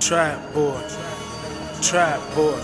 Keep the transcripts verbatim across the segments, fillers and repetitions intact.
Trap boy, trap boy,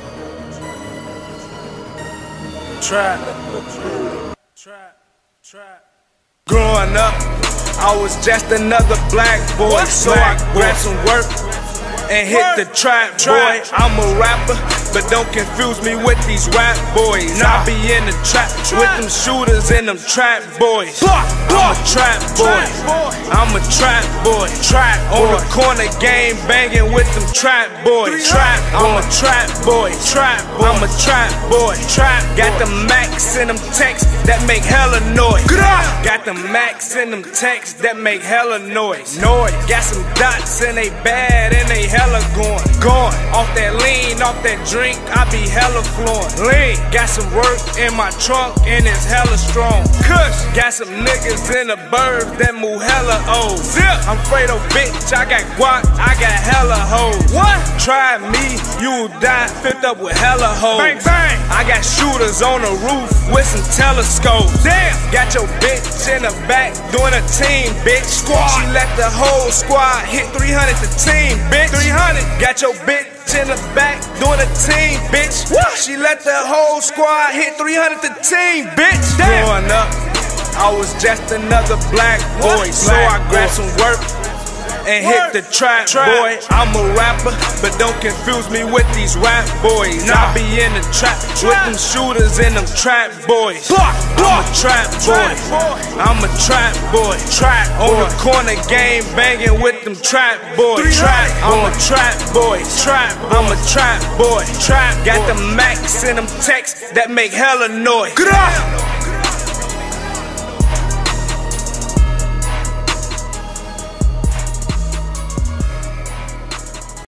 trap, trap, trap. Growing up, I was just another black boy, so I grabbed some work and hit the trap boy. I'm a rapper, but don't confuse me with these rap boys. I be in the trap with them shooters and them trap boys. I'm a trap boy, I'm a trap boy. Trap on the corner game banging with them trap boys. Trap, I'm a trap boy. Trap, I'm a trap boy. Trap, got the max in them texts that make hella noise. Got the max in them texts that make hella noise. Noise, got some dots and they bad and they hella going. Going off that lean, off that drink, I be hella flowing. Lean, got some work in my trunk and it's hella strong. Kush, got some niggas in the burbs that move hella old. Zip, I'm Fredo bitch, I got guac, I got hella hoes. What? Try me, you will die, filled up with hella hoes. Bang bang, I got shooters on the roof with some telescopes. Damn, got your bitch in the back doing a team, bitch. Squad, she let the whole squad hit three hundred the team, bitch. three hundred, got your bitch in the back doing a team, bitch. What? She let the whole squad hit three hundred the team, bitch. Damn. Growing up, I was just another black boy, so I grabbed some work and hit the trap boy. I'm a rapper, but don't confuse me with these rap boys. I be in the trap with them shooters and them trap boys. I'm a trap boy, I'm a trap boy. Trap on the corner game banging with them trap boys. Trap, I'm a trap boy. Trap, I'm a trap boy. Trap, got the max in them texts that make hella noise.